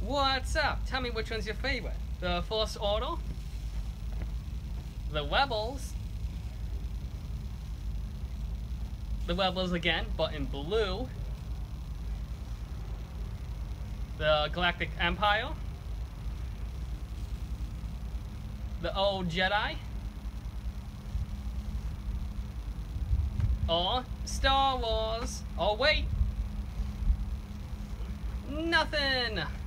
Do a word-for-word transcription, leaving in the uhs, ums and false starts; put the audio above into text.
What's up? Tell me which one's your favorite. The First Order? The Rebels? The Rebels again, but in blue. The Galactic Empire? The Old Jedi? Or Star Wars? Oh wait! Nothing!